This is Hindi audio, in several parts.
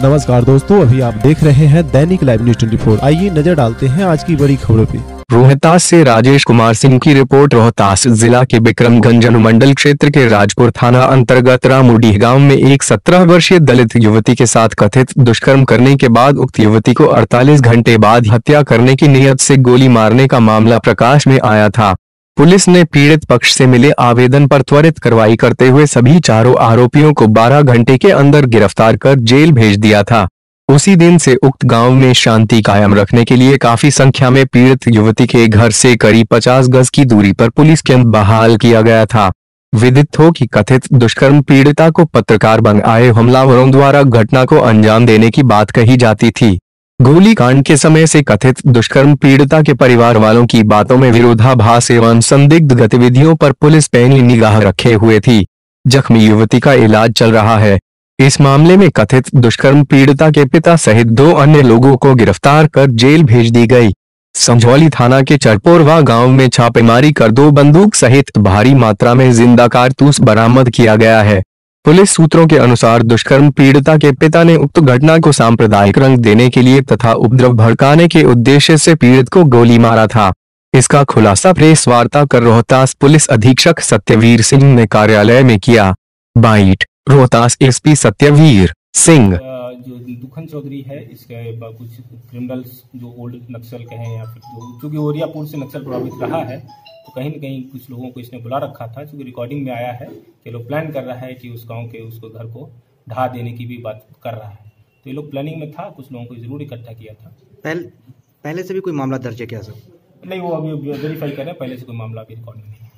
नमस्कार दोस्तों, अभी आप देख रहे हैं दैनिक लाइव न्यूज 24। आइए नजर डालते हैं आज की बड़ी खबरों पे। रोहतास से राजेश कुमार सिंह की रिपोर्ट। रोहतास जिला के बिक्रमगंज अनुमंडल क्षेत्र के राजपुर थाना अंतर्गत रामूडीह गांव में एक 17 वर्षीय दलित युवती के साथ कथित दुष्कर्म करने के बाद उक्त युवती को 48 घंटे बाद हत्या करने की नीयत से गोली मारने का मामला प्रकाश में आया था। पुलिस ने पीड़ित पक्ष से मिले आवेदन पर त्वरित कार्रवाई करते हुए सभी चारों आरोपियों को 12 घंटे के अंदर गिरफ्तार कर जेल भेज दिया था। उसी दिन से उक्त गांव में शांति कायम रखने के लिए काफी संख्या में पीड़ित युवती के घर से करीब 50 गज की दूरी पर पुलिस कैंप बहाल किया गया था। विदित हो कि कथित दुष्कर्म पीड़िता को पत्रकार बन आए हमलावरों द्वारा घटना को अंजाम देने की बात कही जाती थी। गोलीकांड के समय से कथित दुष्कर्म पीड़िता के परिवार वालों की बातों में विरोधाभास एवं संदिग्ध गतिविधियों पर पुलिस पैनी निगाह रखे हुए थी। जख्मी युवती का इलाज चल रहा है। इस मामले में कथित दुष्कर्म पीड़िता के पिता सहित 2 अन्य लोगों को गिरफ्तार कर जेल भेज दी गई। संझौली थाना के चरपोरवा गांव में छापेमारी कर 2 बंदूक सहित भारी मात्रा में जिंदा कारतूस बरामद किया गया है। पुलिस सूत्रों के अनुसार दुष्कर्म पीड़िता के पिता ने उक्त घटना को सांप्रदायिक रंग देने के लिए तथा उपद्रव भड़काने के उद्देश्य से पीड़ित को गोली मारा था। इसका खुलासा प्रेस वार्ता कर रोहतास पुलिस अधीक्षक सत्यवीर सिंह ने कार्यालय में किया। Byte Rohtas SP Satyaveer Singh. जो दुखन चौधरी है, इसके कुछ क्रिमिनल्स जो ओल्ड नक्सल कहें या फिर जो चूँकि ओरियापुर से नक्सल प्रभावित रहा है, तो कहीं न कहीं कुछ लोगों को इसने बुला रखा था। चूँकि रिकॉर्डिंग में आया है कि लोग प्लान कर रहा है कि उस गांव के उसको घर को ढहा देने की भी बात कर रहा है। तो ये लोग प्लानिंग में था, कुछ लोगों को जरूर इकट्ठा किया था। पहले से भी कोई मामला दर्ज है क्या सर? नहीं, वो अभी वेरीफाई करें। पहले से कोई मामला अभी रिकॉर्ड में नहीं है।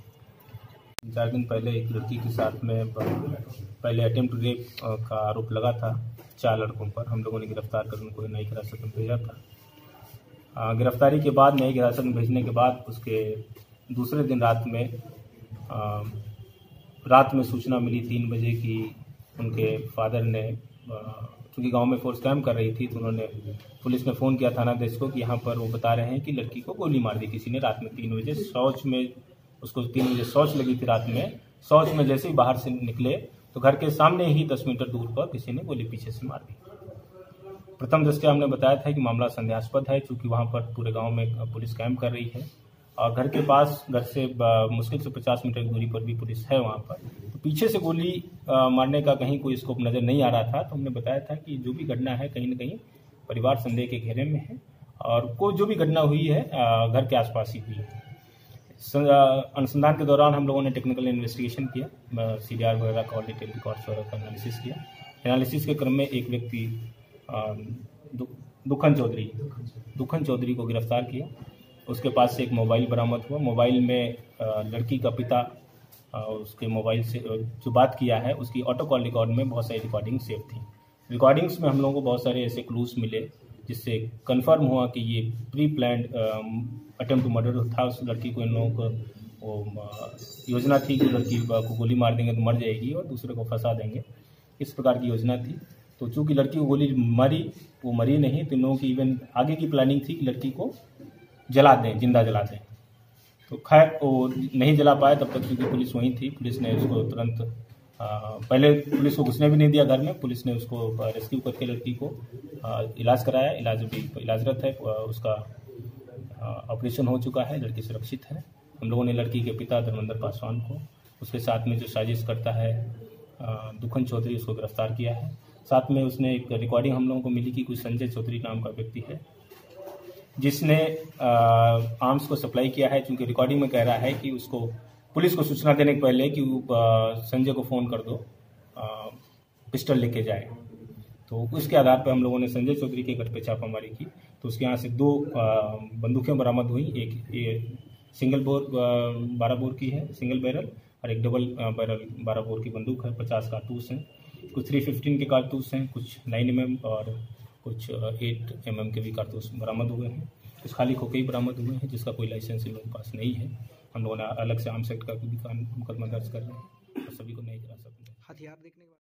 4 दिन पहले एक लड़की के साथ में पहले अटेम्प्ट रेप का आरोप लगा था 4 लड़कों पर। हम लोगों ने गिरफ्तार कर उनको न्यायिक हिरासत में भेजा था। गिरफ्तारी के बाद न्यायिक हिरासत में भेजने के बाद उसके दूसरे दिन रात में सूचना मिली 3 बजे की उनके फादर ने, क्योंकि गांव में फोर्स कैम्प कर रही थी, तो उन्होंने पुलिस ने फ़ोन किया थानाध्यक्ष को कि यहाँ पर वो बता रहे हैं कि लड़की को गोली मार दी किसी ने रात में 3 बजे। शौच में उसको 3 बजे शौच लगी थी रात में। शौच में जैसे ही बाहर से निकले तो घर के सामने ही 10 मीटर दूर पर किसी ने गोली पीछे से मार दी। प्रथम दृष्टया हमने बताया था कि मामला संदेहास्पद है, चूँकि वहाँ पर पूरे गांव में पुलिस कैंप कर रही है और घर के पास, घर से मुश्किल से 50 मीटर की दूरी पर भी पुलिस है वहाँ पर। तो पीछे से गोली मारने का कहीं कोई स्कोप नज़र नहीं आ रहा था। तो हमने बताया था कि जो भी घटना है कहीं न कहीं परिवार संदेह के घेरे में है और कोई जो भी घटना हुई है घर के आसपास ही हुई है। अनुसंधान के दौरान हम लोगों ने टेक्निकल इन्वेस्टिगेशन किया, CDR वगैरह का और डिटेल रिकॉर्ड्स वगैरह का एनालिसिस किया। एनालिसिस के क्रम में एक व्यक्ति दुखन चौधरी को गिरफ्तार किया। उसके पास से एक मोबाइल बरामद हुआ। मोबाइल में लड़की का पिता उसके मोबाइल से जो बात किया है उसकी ऑटो कॉल रिकॉर्ड में बहुत सारी रिकॉर्डिंग सेव थी। रिकॉर्डिंग्स में हम लोगों को बहुत सारे ऐसे क्लूज मिले जिससे कंफर्म हुआ कि ये pre planned attempt to murder था। उस लड़की को इन लोगों को वो योजना थी कि लड़की को गोली मार देंगे तो मर जाएगी और दूसरे को फंसा देंगे, इस प्रकार की योजना थी। तो चूँकि लड़की को गोली मारी, वो मरी नहीं, तो इन लोगों की इवन आगे की प्लानिंग थी कि लड़की को जला दें, जिंदा जला दें। तो खैर वो नहीं जला पाए तब तक, क्योंकि पुलिस वहीं थी। पुलिस ने उसको तुरंत पहले पुलिस को घुसने भी नहीं दिया घर में। पुलिस ने उसको रेस्क्यू करके लड़की को इलाज कराया। इलाज अभी इलाजरत है, उसका ऑपरेशन हो चुका है, लड़की सुरक्षित है। हम लोगों ने लड़की के पिता धर्मेंद्र पासवान को, उसके साथ में जो साजिश करता है दुखन चौधरी, उसको गिरफ्तार किया है। साथ में उसने एक रिकॉर्डिंग हम लोगों को मिली कि कुछ संजय चौधरी नाम का व्यक्ति है जिसने आर्म्स को सप्लाई किया है। चूँकि रिकॉर्डिंग में कह रहा है कि उसको पुलिस को सूचना देने के पहले कि संजय को फ़ोन कर दो, पिस्टल लेके जाए। तो उसके आधार पर हम लोगों ने संजय चौधरी के घर पे छापामारी की। तो उसके यहाँ से 2 बंदूकें बरामद हुई। एक सिंगल बोर 12 बोर की है, सिंगल बैरल, और एक डबल बैरल 12 बोर की बंदूक है। 50 कारतूस हैं, कुछ 315 के कारतूस हैं, कुछ 9 mm और कुछ 8 mm के भी कारतूस बरामद हुए हैं। कुछ खाली खोखे ही बरामद हुए हैं जिसका कोई लाइसेंस इन लोगों के पास नहीं है। हम लोगों ने अलग से आर्म्स एक्ट का भी मुकदमा दर्ज कर रहे हैं और सभी को न्यायिक हिरासत में। हथियार देखने